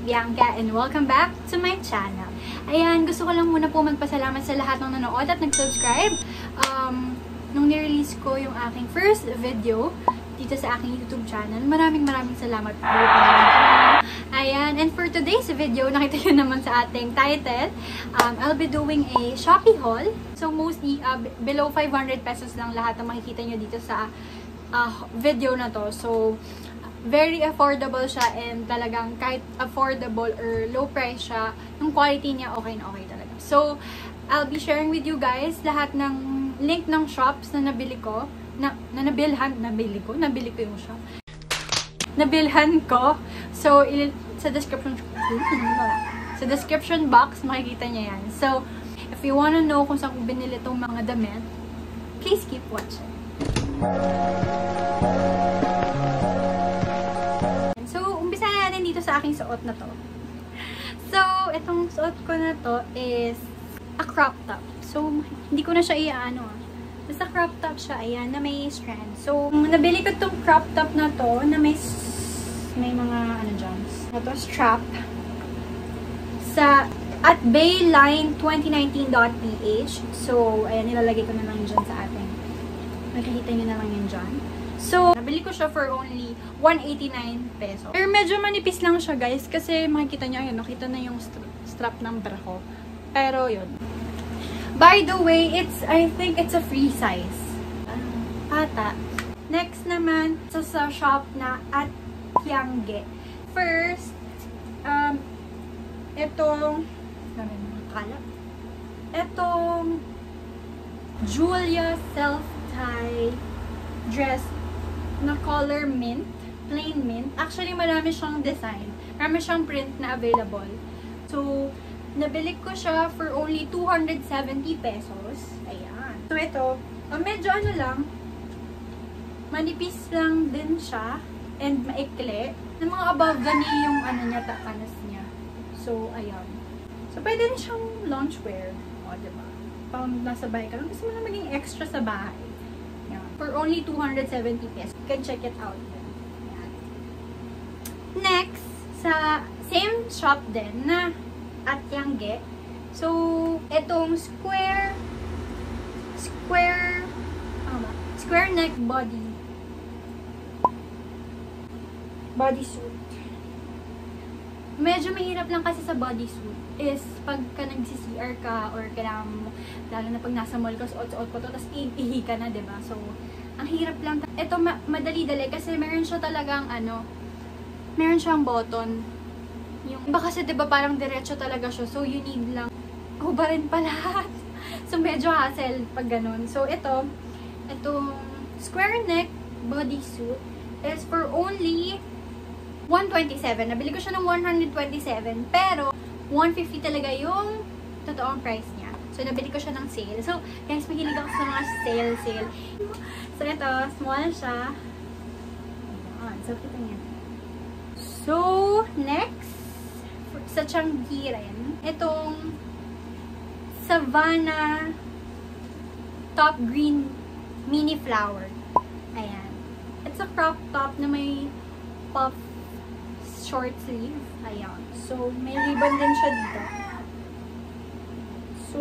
Bianca and welcome back to my channel. Ayan, gusto ko lang muna po magpasalamat sa lahat ng nanood at nag-subscribe. Nung nirelease ko yung aking first video dito sa aking YouTube channel, maraming salamat po. Ayan, and for today's video, nakita nyo naman sa ating title, I'll be doing a Shopee haul. So mostly, below 500 pesos lang lahat ng makikita nyo dito sa video na to. So, very affordable siya and talagang kahit affordable or low price siya, yung quality niya okay na okay talaga. So, I'll be sharing with you guys lahat ng link ng shops na nabili ko, nabili ko yung shop. Nabilhan ko. So, sa description box, makikita niya yan. So, if you wanna know kung saan ko binili itong mga damit, please keep watching. Dito sa aking suot na to. So, itong suot ko na to is a crop top. So, hindi ko na siya iaano. Basta crop top siya, ayan, na may strand. So, nabili ko itong crop top na to, na may mga, ano dyan, ito, strap. At bayline2019.ph. So, ayan, nilalagay ko na lang dyan sa ating. Makikita nyo na lang yan dyan. So, nabili ko siya for only 189 pesos. Pero medyo manipis lang siya, guys. Kasi makikita nyo, ayun, nakita na yung strap ng bra ko. Pero, yun. By the way, I think it's a free size. Ata. Next naman, sa shop na at Tiangge. First, itong Julia self-tie dress na color mint, plain mint. Actually, marami siyang design. Marami siyang print na available. So, nabili ko siya for only 270 pesos. Ayan. So, ito, medyo ano lang, manipis lang din siya and maikli. Ng mga above gani yung ano niya, takanas niya. So, ayan. So, pwede rin siyang loungewear. O, diba? Pang nasa bahay ka lang. Gusto mo na maging extra sa bahay. For only 270 pesos. You can check it out. Ayan. Next, sa same shop din na at Tiangge. So, itong square neck bodysuit. Medyo mahirap lang kasi sa bodysuit is pagka nag-CR ka or kailangan mo, lalo na pag nasa mall ka, suot-suot ko to, tapos ihi ka na, diba? So, ang hirap lang. Ito, madali-dali kasi meron siya talagang, meron siyang button. Yung iba kasi, diba, parang diretso talaga siya. So, you need lang hubarin pa lahat. So, medyo hassle pag ganun. So, itong square neck bodysuit is for only 127. Nabili ko siya ng 127, pero 150 talaga yung totoong price niya. So, nabili ko siya ng sale. So, guys, mahilig ako sa mga sale. So, ito, small siya. Ayan. So, kita niya. So, next, sa Tiangge rin, itong Savannah top green mini flower. Ayan. It's a crop top na may puff short sleeve. Ayan. So, may ribbon din siya dito. So,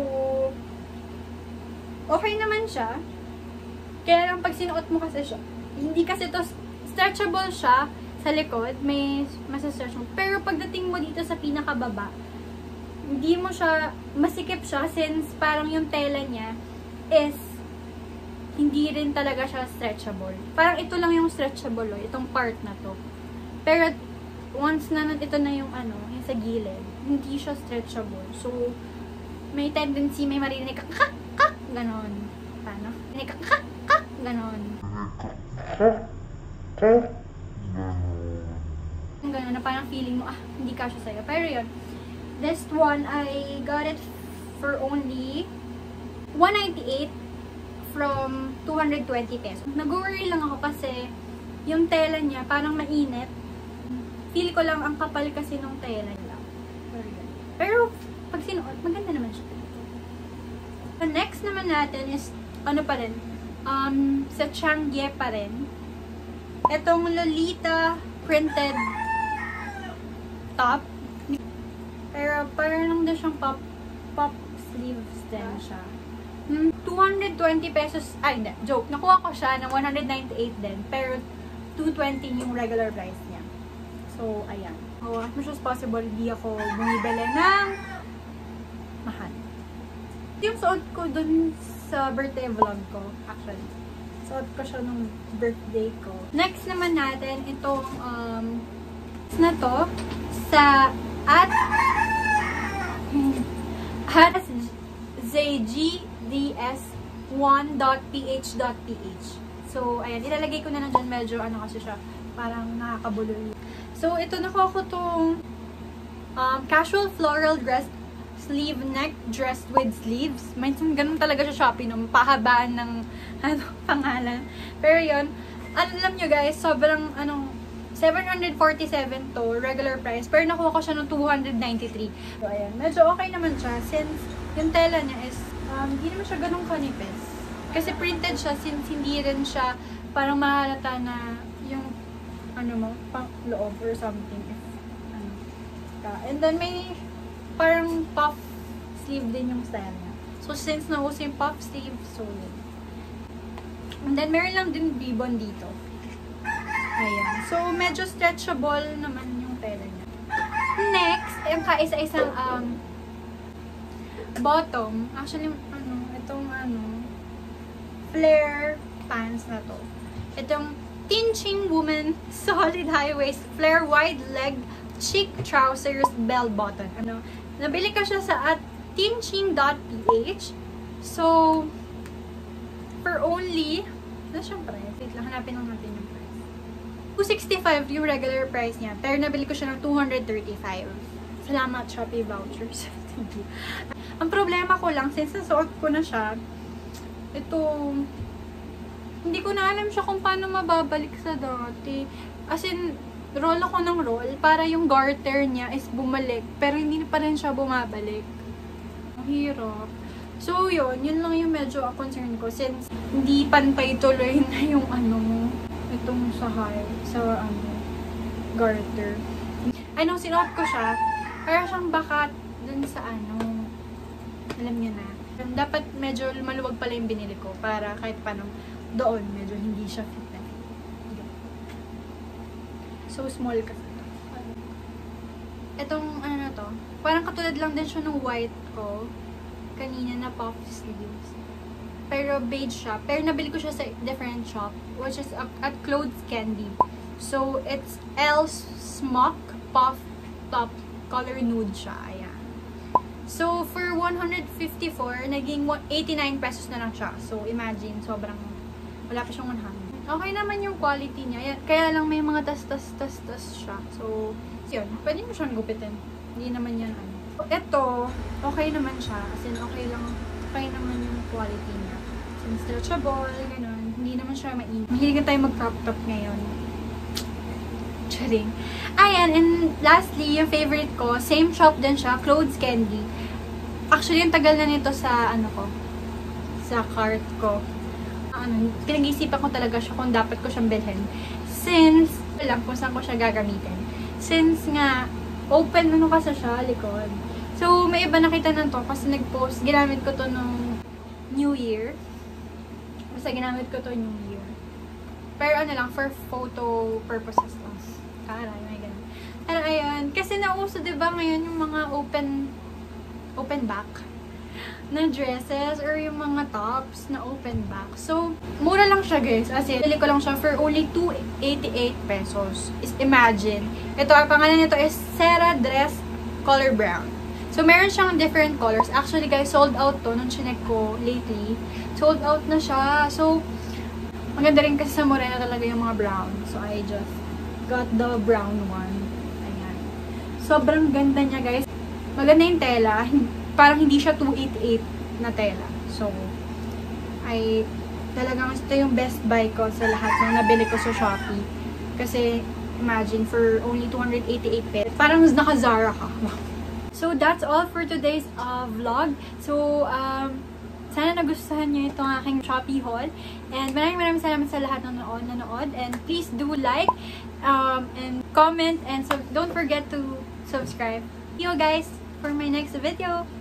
okay naman siya. Kaya lang pag sinuot mo kasi siya, hindi kasi to stretchable siya sa likod. May masastretch mo. Pero pagdating mo dito sa pinakababa, hindi mo siya, masikip siya since parang yung tela niya is hindi rin talaga siya stretchable. Parang ito lang yung stretchable, itong part na to. Pero once na ito na yung yung sa gilid, hindi siya stretchable. So, may tendency, may marinig kak, ganon. Paano? Marinig kak, ganon. Ganon na parang feeling mo, hindi kasya sa'yo. Pero yun, this one, I got it for only 198 from 220 pesos. Nag-worry lang ako kasi yung tela niya parang mainit. Feel ko lang ang kapal kasi nung tela niya. Pero pag sinuot, maganda naman siya. The next naman natin is, sa Tiangge pa rin. Itong Lolita printed top. parang lang din siyang pop sleeves din siya. 220 pesos, ay hindi, joke. Nakuha ko siya ng 198 din, pero 220 yung regular price niya. So, ayan. So, as much as possible, hindi ako bumibili ng mahal. Yung suot ko dun sa birthday vlog ko, actually. Suot ko siya nung birthday ko. Next naman natin, itong, na to, sa at zgds1.ph.ph. So, ayan, ilalagay ko na lang dyan, medyo ano kasi siya, parang nakakabuloy. So, ito nakuha ko tong casual floral dress, sleeve neck dress with sleeves. Minsan ganun talaga siya Shopee, no? Pahabaan ng pangalan. Pero yun, alam nyo guys, sobrang 747 to, regular price. Pero nakuha ko siya ng 293. So, ayan. Medyo okay naman siya since yung tela niya is, hindi naman siya ganun kanipis. Kasi printed siya since hindi rin siya parang mahalata na yung, pang loob or something. And then may parang puff sleeve din yung style niya. So, since nauso yung puff sleeve, so yun. And then, meron lang din ribbon dito. Ayan. So, medyo stretchable naman yung tela niya. Next, yung kaisa-isang bottom. Actually, itong flare pants na to. Itong Tinching Woman Solid High Waist Flare Wide Leg Chic Trousers Bell Bottom. Nabili ka siya sa at tinching.ph. So, for only, siyang price? Wait lang, hanapin lang natin yung price. 265 yung regular price niya. Pero nabili ko siya ng 235. Salamat, Shopee vouchers. Thank you. Ang problema ko lang, since nasuot ko na siya, ito, hindi ko na alam siya kung paano mababalik sa dati. As in, roll ako ng roll para yung garter niya is bumalik. Pero hindi pa rin siya bumabalik. Ang hirap. So, yun lang yung medyo concern ko. Since hindi pantay tuloy na yung itong sa garter. Nung sinuot ko siya, para siyang bakat dun sa alam niyo na. Dapat medyo maluwag pala yung binili ko para kahit paano doon, medyo hindi siya fit na fit. So, small kasi ito. Itong, na to, parang katulad lang din siya ng white ko kanina na puff sleeves. Pero beige siya. Pero nabili ko siya sa different shop, which is at Clothes Candy. So, it's Elle's Smock Puff Top Color Nude siya. Ayan. So, for 154, naging 89 pesos na lang siya. So, imagine, sobrang wala pa siyang 100. Okay naman yung quality niya. Kaya lang may mga tas siya. So, yun. Pwede mo siyang gupitin. Hindi naman yan Ito, okay naman siya. As in, okay naman yung quality niya. Since stretchable, gano'n. Hindi naman siya mainit. Mahilig tayo mag-crop top ngayon. Charing. Ayan, and lastly, yung favorite ko, same shop din siya, Clothes Candy. Actually, yung tagal na nito sa, sa cart ko. Pinag-iisipan ko talaga siya kung dapat ko siyang bilhin. Since, alam kung saan ko siya gagamitin. Since nga, open kasi siya, likod. So, may iba nakita na to kasi nag-post. Ginamit ko to nung New Year. Basta ginamit ko to New Year. Pero lang, for photo purposes lang. Taray, may ganun. Pero ayun, kasi nauso diba ngayon yung mga open back na dresses or yung mga tops na open back. So, mura lang siya guys. As in, bili ko lang siya for only 288 pesos. Imagine. Ito, ang pangalan nito is Sarah Dress Color Brown. So, meron siyang different colors. Actually guys, sold out to nung chinek ko lately. Sold out na siya. So, maganda rin kasi sa morena talaga yung mga brown. So, I just got the brown one. Ayan. Sobrang ganda niya guys. Maganda yung tela. Parang hindi siya 288 na tela. So, talagang ito yung best buy ko sa lahat ng nabili ko sa Shopee. Kasi, imagine, for only 288 pesos. Parang naka-Zara ka. So, that's all for today's vlog. So, sana nagustuhan nyo itong aking Shopee haul. And maraming salamat sa lahat ng nanood. And please do like, and comment, and don't forget to subscribe. See you guys! for my next video.